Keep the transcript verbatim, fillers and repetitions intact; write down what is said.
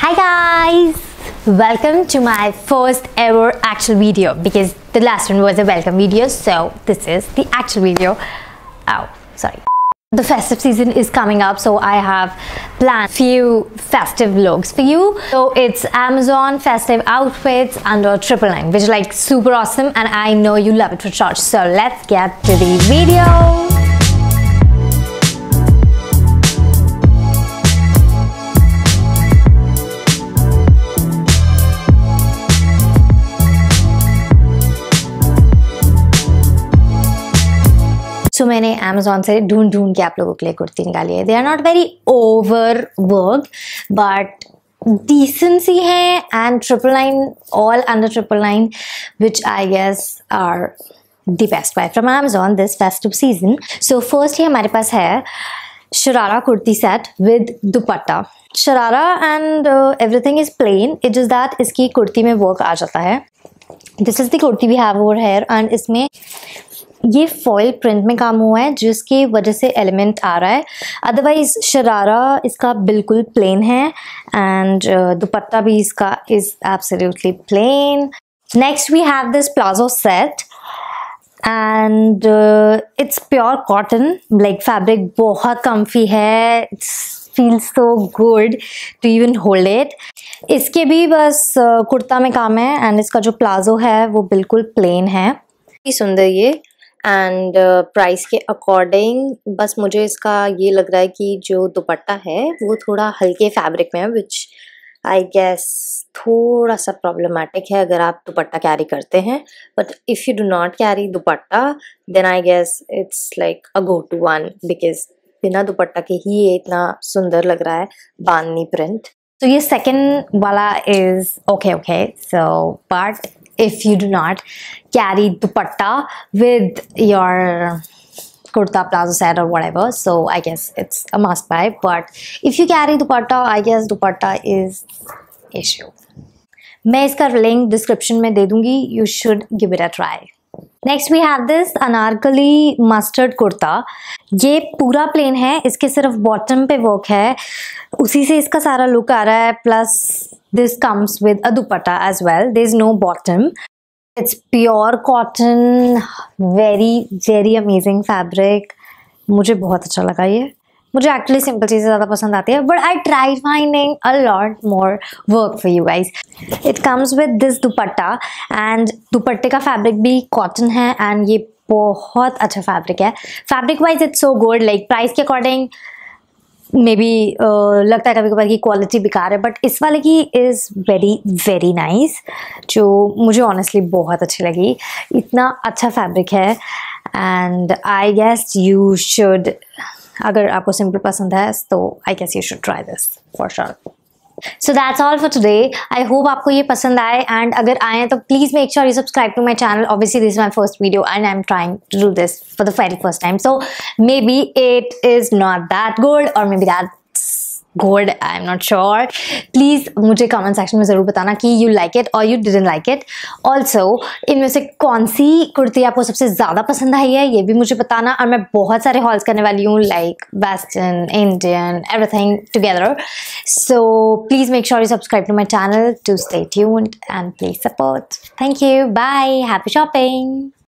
Hi guys! Welcome to my first ever actual video because the last one was a welcome video, so this is the actual video. Oh, sorry. The festive season is coming up, so I have planned few festive looks for you. So it's Amazon festive outfits under triple nine, which is like super awesome, and I know you love it for sure. So let's get to the video. So मैंने Amazon से ढूंढ ढूंढ के आप लोगों के लिए कुर्ती निकाली है. They are not very overworked, but decent सी है, and triple nine, all under triple nine, which I guess are the best buy from Amazon this festive season. So first ही हमारे पास है sharara kurti set with dupatta. Sharara and uh, everything is plain. It's just that इसकी कुर्ती में work आ जाता है. This is the kurti we have over here, and इसमें ये foil print में काम हुआ है जिसकी वजह से एलिमेंट आ रहा है. अदरवाइज शरारा इसका बिल्कुल प्लेन है, एंड दुपट्टा भी इसका is absolutely plain. Next we have this palazzo set, and it's pure cotton. Like fabric बहुत कम्फी है. It's feels so good to even hold it. इसके भी बस uh, कुर्ता में काम है, एंड इसका जो प्लाजो है वो बिल्कुल प्लेन है. सुंदर ये, एंड प्राइस uh, के अकॉर्डिंग बस मुझे इसका ये लग रहा है कि जो दुपट्टा है वो थोड़ा हल्के फैब्रिक में है, विच आई गेस थोड़ा सा प्रॉब्लमेटिक है अगर आप दुपट्टा कैरी करते हैं. But if you do not carry dupatta then I guess it's like a go to one, because बिना दुपट्टा के ही ये इतना सुंदर लग रहा है बांधनी प्रिंट. तो ये सेकेंड वाला is okay okay. So but if you do not carry dupatta with your kurta plazo set or whatever, so I guess it's a must buy. But if you carry dupatta, I guess dupatta is issue. मैं इसका link description में दे दूंगी. You should give it a try. Next we have this Anarkali mustard kurta. ये पूरा plane है, इसके सिर्फ bottom पे वर्क है, उसी से इसका सारा लुक आ रहा है. Plus this comes with a dupatta as well. There's no bottom. It's pure cotton, very very amazing fabric. मुझे बहुत अच्छा लगा ये. मुझे एक्चुअली सिंपल चीज़ें ज़्यादा पसंद आती है, but I try finding a lot more work for you guys. It comes with this dupatta, and दुपट्टे का फैब्रिक भी कॉटन है, एंड ये बहुत अच्छा फैब्रिक है. Fabric wise it's so good. Like price के अकॉर्डिंग मे बी uh, लगता है कभी कभार की क्वालिटी बेकार है, बट इस वाले की इज़ वेरी वेरी नाइस, जो मुझे ऑनेस्टली बहुत अच्छी लगी. इतना अच्छा फैब्रिक है, and I guess you should, अगर आपको सिंपल पसंद है तो I guess you should try this for sure. So that's all for today. I hope आपको ये पसंद आए, एंड अगर आए तो please make sure you subscribe to my channel. Obviously this is my first video and I am trying to do this for the very first time, so maybe it is not that good और maybe that good, I am not sure. Please मुझे comment section में ज़रूर बताना कि you like it और you didn't like it. Also इनमें से कौन सी कुर्ती आपको सबसे ज़्यादा पसंद आई है ये भी मुझे बताना. और मैं बहुत सारे हॉल्स करने वाली हूँ, like western, Indian, everything together. So please make sure you subscribe to my channel to stay tuned and please support. Thank you. Bye. Happy shopping.